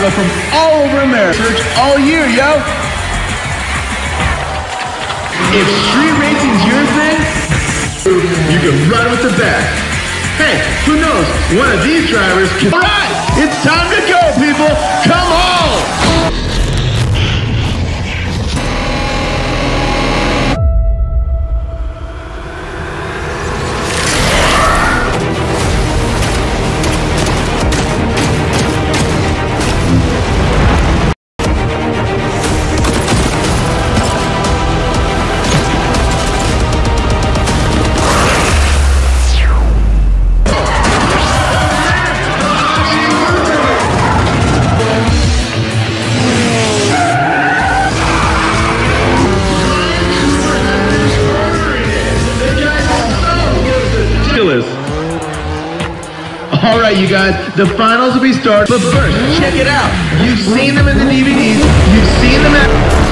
Chicago from all over America. Search all year, yo. If street racing's your thing, you can run with the best. Hey, who knows? One of these drivers can... All right, it's time to go, people. Come on! All right, you guys, the finals will be started. But first, check it out. You've seen them in the DVDs. You've seen them at...